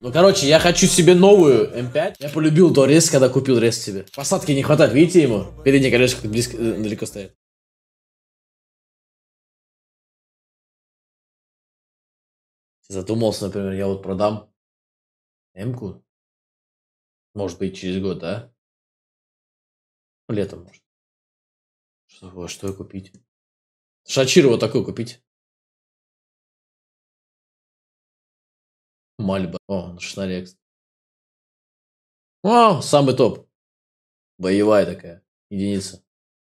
Ну, короче, я хочу себе новую М5. Я полюбил то рез, когда купил рез себе. Посадки не хватает, видите ему? Переднее колесо как близко, далеко стоит. Задумался, например, я вот продам М-ку. Может быть, через год, да? Летом, может. Что купить? Шачиру вот такой купить. Мальба. О, Шнарекс. О, самый топ. Боевая такая единица.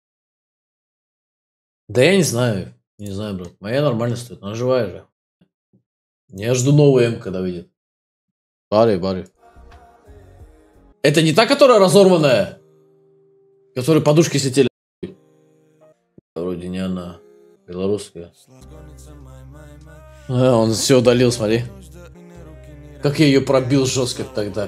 Да я не знаю. Не знаю, брат. Моя нормально стоит. Она живая же. Я жду новую М, когда выйдет. Барри. Это не та, которая разорванная? Которой подушки слетели. Вроде не она. Белорусская. А, он все удалил, смотри. Как я ее пробил жестко тогда.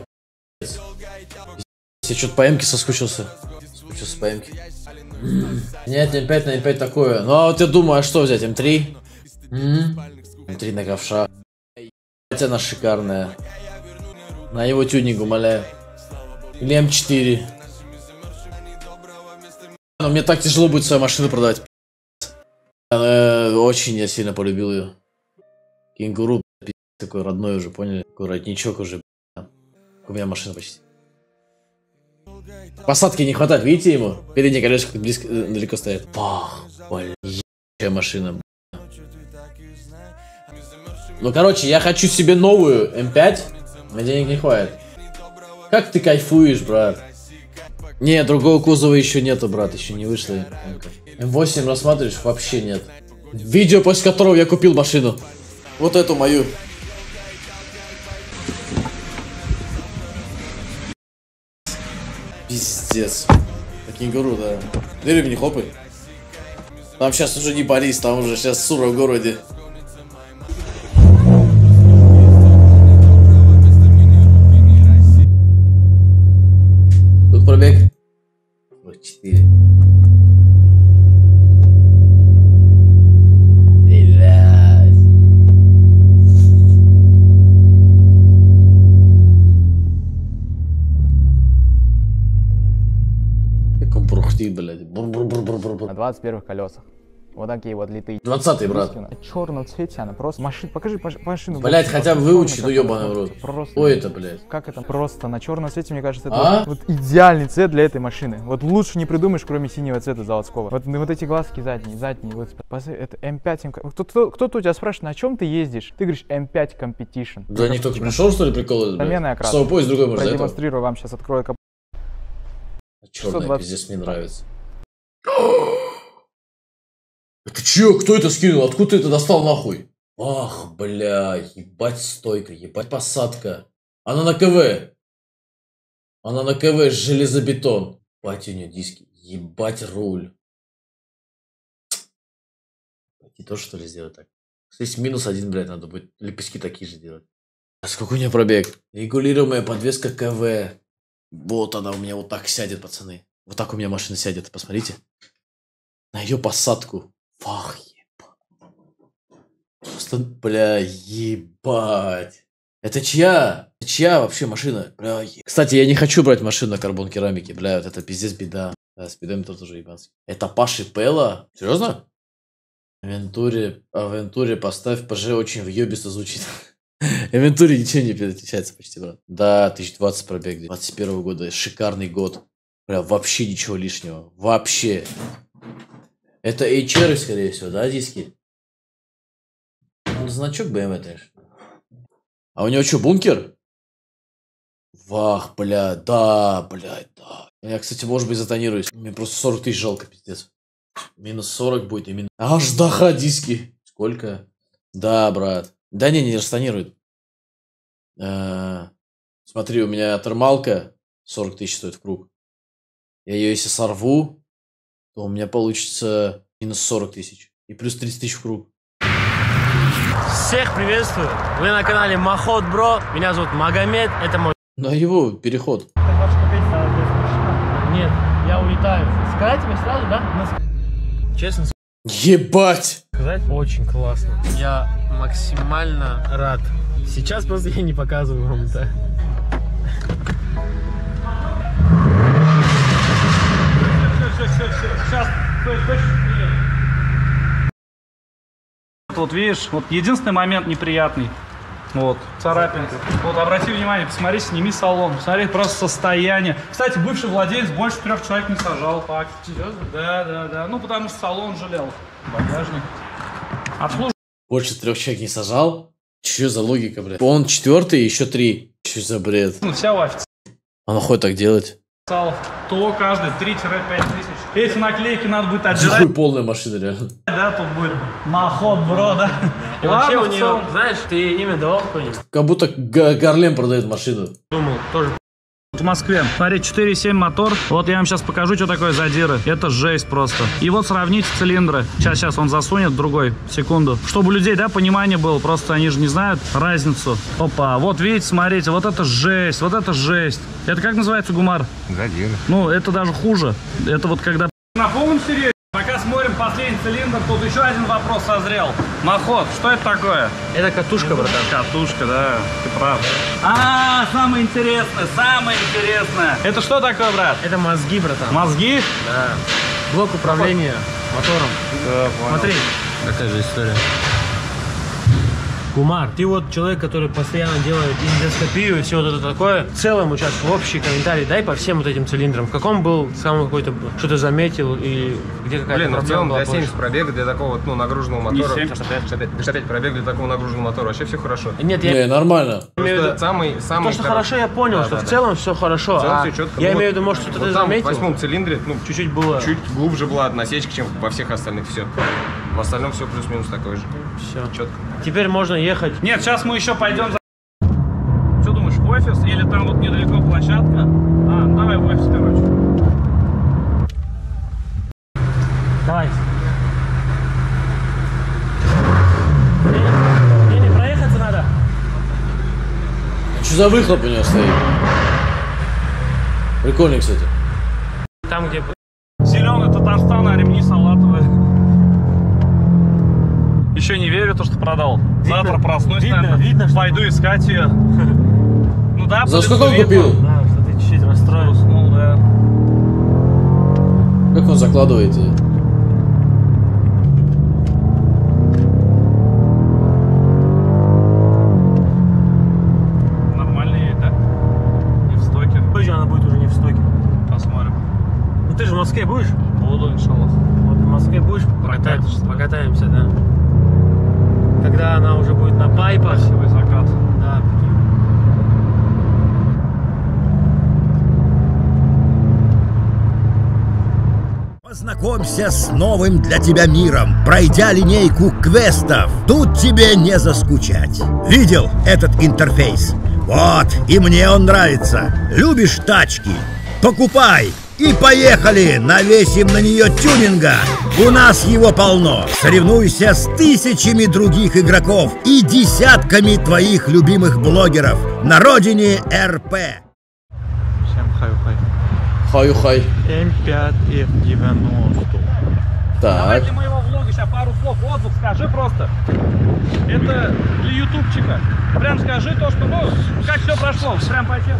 Я что-то по М-ке соскучился. Соскучился по М-ке. Нет, М5 на М5 такое. Ну а вот я думаю, а что взять? М3? М3 на ковша. Хотя она шикарная. На его тюнинг, умоляю. Или М4. Но мне так тяжело будет свою машину продавать. Очень я сильно полюбил ее. Кенгуру, такой родной уже, поняли? Такой родничок уже. У меня машина почти. Посадки не хватает, видите ему? Переднее колесо как близко, далеко стоит. Пах, блин, ебучая машина. Ну, короче, я хочу себе новую М5. На денег не хватит. Как ты кайфуешь, брат? Не, другого кузова еще нету, брат. Еще не вышло. М8 рассматриваешь? Вообще нет. Видео, после которого я купил машину. Вот эту мою. Пиздец. Кенгуру, да. Дырами не хлопай. Там сейчас уже не Борис, там уже сейчас Сура в городе. Тут пробег. 4. Блядь. На 21 колесах. Вот такие вот литые. 20-й, брат. В черном цвете она просто. Покажи машину. Блять, хотя бы выучи, ну ебаный в рот. Ой, это, блядь. Как это просто? На черном цвете, мне кажется, это вот идеальный цвет для этой машины. Вот лучше не придумаешь, кроме синего цвета заводского. Вот эти глазки задние. Вот, это М5. Кто-то у тебя спрашивает, на чем ты ездишь? Ты говоришь М5 Competition. Да не только пришел, что ли, прикол? Заменная окрас. Свой поезд другой может. Продемонстрирую вам сейчас, открою капот. Черная, пиздец, мне нравится. Это чё? Кто это скинул? Откуда ты это достал нахуй? Ах, бля, ебать стойка, ебать посадка. Она на КВ. Она на КВ, железобетон. Ебать у нее диски. Ебать руль. И то, что ли, сделать так? Здесь -1, блядь, надо будет лепестки такие же делать. А сколько у нее пробег? Регулируемая подвеска КВ. Вот она у меня вот так сядет, пацаны. Вот так у меня машина сядет, посмотрите. На ее посадку. Фах, ебать. Просто, бля, ебать. Это чья? Это чья вообще машина? Бля, кстати, я не хочу брать машину на карбон керамике. Бля, вот это пиздец беда. Да, спидометр тоже ебанский. Это Паши Пелла? Серьезно? Авентуре поставь ПЖ, очень въебисто звучит. Авентуре ничего не отличается почти, брат. Да, 1020 пробег, 21 года. Шикарный год. Бля, вообще ничего лишнего. Вообще. Это HR, скорее всего, да, диски? Ну, значок BMW, конечно. А у него что, бункер? Вах, бля, да. Я, кстати, может быть, затонируюсь. Мне просто 40 тысяч жалко, пиздец. -40 будет именно. Аж даха диски. Сколько? Да, брат. Да не растонирует. Смотри, у меня термалка 40 тысяч стоит в круг. Я ее если сорву, то у меня получится -40 тысяч. И плюс 30 тысяч в круг. Всех приветствую. Вы на канале Махот Бро. Меня зовут Магомед. Это мой... На его переход. Нет, я улетаю. Сказать тебе сразу, да? Честно Ебать! сказать, очень классно. Я максимально рад Сейчас просто я не показываю вам это. Сейчас, вот видишь, вот единственный момент неприятный. Вот, царапинка. Вот, обрати внимание, посмотри, сними салон. Посмотри, просто состояние. Кстати, бывший владелец больше 3 человек не сажал. Так, серьезно? Да. Ну, потому что салон жалел. Багажник. Обслуживание. Больше 3 человек не сажал? Че за логика, блядь? Он 4-й, еще 3. Че за бред? Ну, вся в официале. А он ходит так делать? То каждый 3-5 тысяч. Эти наклейки надо будет отжирать. Такой полная машина, реально. Да, тут будет Махот, бро, да. И вообще у нее, знаешь, ты имя давал какое-нибудь? Как будто Гарлем продает машину. Думал, тоже. В Москве. Смотри, 4.7 мотор. Вот я вам сейчас покажу, что такое задиры. Это жесть просто. И вот сравните цилиндры. Сейчас он засунет другой. Секунду. Чтобы у людей, да, понимание было. Просто они же не знают разницу. Опа. Вот видите, смотрите. Вот это жесть. Вот это жесть. Это как называется, Гумар? Задиры. Ну, это даже хуже. Это вот когда... На полном серьезе. Пока смотрим последний цилиндр, тут еще один вопрос созрел. Махот, что это такое? Это катушка, братан. Катушка, да, ты прав. Самое интересное, самое интересное. Это что такое, брат? Это мозги, братан. Мозги? Да. Блок управления мотором. Да, Смотри, какая же история. Гумар, ты вот человек, который постоянно делает эндоскопию и все вот это такое. В целом, вот сейчас в общий комментарий дай по всем вот этим цилиндрам. В каком был самый какой-то, что ты заметил и где какая-то Блин, ну в целом была для 70 пробега, для такого вот, ну, нагруженного мотора. 65 пробег для такого нагруженного мотора. Вообще все хорошо. Нет, я Не, нормально. имею в виду... Самый То, что хорошо, я понял, что в целом все хорошо. В целом А все четко. я Ну, имею в виду, может, что-то вот ты там заметил? в 8-м цилиндре, ну, Чуть-чуть было. чуть глубже была одна сечка, чем во всех остальных. Все. В остальном все плюс-минус такое же. Все. Четко. Теперь можно ехать. Нет, сейчас мы еще пойдем за... Что думаешь, в офис или там вот недалеко площадка? Давай в офис, короче. Давай. Не, проехаться надо. Что за выхлоп у него стоит? Прикольный, кстати. Там, где... Зеленый Татарстан, а ремни салатовые. Еще не верю, то, что продал. Завтра проснусь, наверное, видно, что... пойду искать ее. Ну да, За сколько он видно. купил? Да, что ты чуть-чуть расстроился. Ну да. Как он закладывает? Нормально едет, да? Не в стоке. Позже она будет уже не в стоке. Посмотрим. Ну ты же в Москве будешь? Буду, иншаллах. Вот в Москве будешь? Покатаемся, да. Когда она уже будет на пайпах. Красивый закат. Да. Познакомься с новым для тебя миром, пройдя линейку квестов. Тут тебе не заскучать. Видел этот интерфейс? Вот, и мне он нравится. Любишь тачки? Покупай! И поехали! Навесим на нее тюнинга! У нас его полно! Соревнуйся с тысячами других игроков и десятками твоих любимых блогеров на родине РП. Всем хай-хай. Хай-хай. М5 F90. Давай Так. для моего влога сейчас пару слов, отзыв скажи просто. Это для ютубчика. Прям скажи то, что, ну, как все прошло, прям по честному.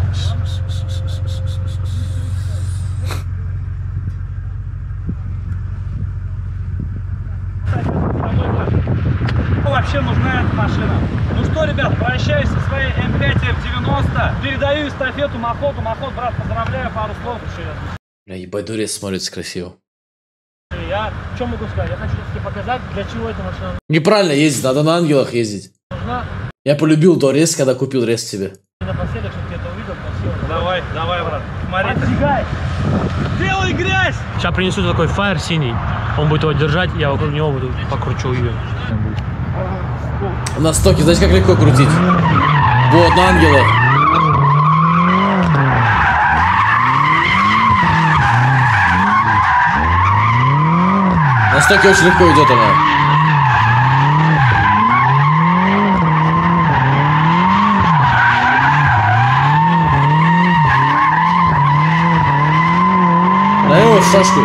Вообще нужна эта машина. Ну что, ребят, прощаюсь со своей М5 F90. Передаю эстафету Махоту. Махот, брат, поздравляю, пару слов еще. Бля, ебать, дурец смотрится красиво. Я что могу сказать? Я хочу тебе показать, для чего эта машина Неправильно ездить, надо на ангелах ездить. нужна. Я полюбил Дорез, когда купил рез себе. Напоследок, чтобы ты это увидел, красиво. Давай, давай, брат. Смотри. Отжигай! Делай грязь! Сейчас принесу такой фаер синий. Он будет его держать, я вокруг него буду покручу ее. На стоке, знаете, как легко крутить? Вот, на ангелах. На стоке очень легко идет она. На его шашку.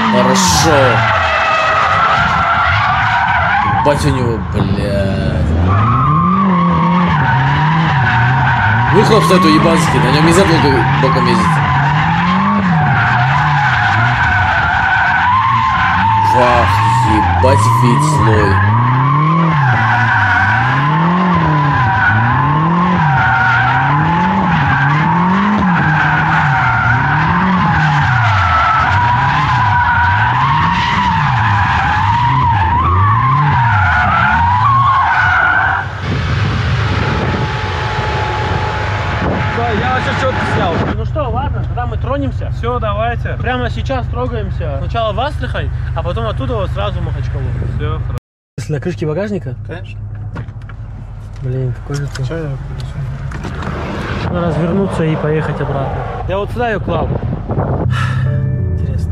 Хорошо. Ебать у него, блядь. Выхлоп стоит уебанский, на нем нельзя долго боком ездить. Вах, ебать вид злой. Я вообще четко снял. Ну что, ладно, тогда мы тронемся. Все, давайте. Прямо сейчас трогаемся. Сначала в Астрахань, а потом оттуда вот сразу в Махачкалу. Все, Если на крышке багажника? конечно. Блин, какой же ты. Надо развернуться и поехать обратно. Я вот сюда ее клал. Интересно.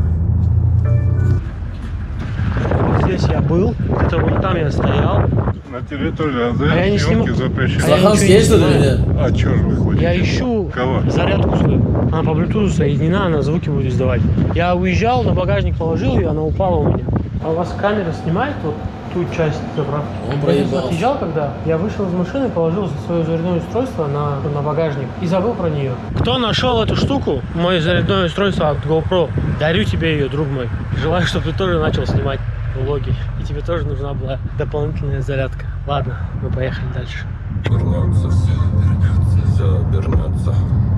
Здесь я был, где-то вон там я стоял. На территории АЗ А я не съемки сниму. запрещены. Саханск есть что-то или нет? А чё же вы хотите? Я ищу Кого? зарядку свою. Она по Bluetooth соединена, она звуки будет издавать. Я уезжал, на багажник положил ее, она упала у меня. А у вас камера снимает вот ту часть заправки? Он Я здесь проебался. отъезжал, когда я вышел из машины, положил свое зарядное устройство на багажник и забыл про нее. Кто нашел эту штуку, мое зарядное устройство от GoPro, дарю тебе ее, друг мой. Желаю, чтобы ты тоже начал снимать влоги. И тебе тоже нужна была дополнительная зарядка. Ладно, мы поехали дальше. Вернется, все обернется.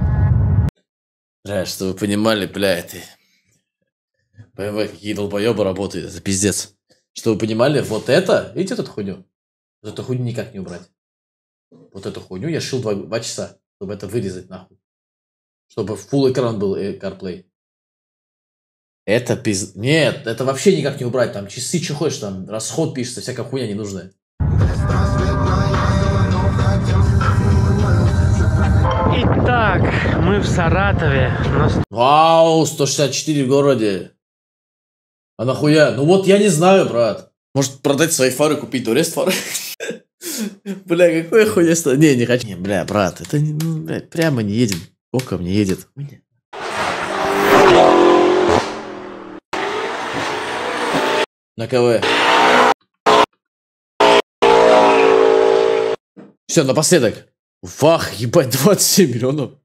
Бля, что вы понимали, бля, это... BMW, какие долбоебы работают, это пиздец. Что вы понимали, вот это, видите эту хуйню? Вот эту хуйню никак не убрать. Вот эту хуйню я шил 2 часа, чтобы это вырезать нахуй. Чтобы full экран был CarPlay. Это пиз... Нет, это вообще никак не убрать. Там часы, что хочешь, там расход пишется, всякая хуйня ненужная. Итак, мы в Саратове. Вау, 164 в городе. А нахуя? Ну вот я не знаю, брат. Может продать свои фары, купить турест фары? Бля, какое хуйня. Не хочу. Не, бля, брат, это не, ну, бля, прямо не едем. Боком не едет. На КВ. Все, напоследок. Вах, ебать, 27 миллионов.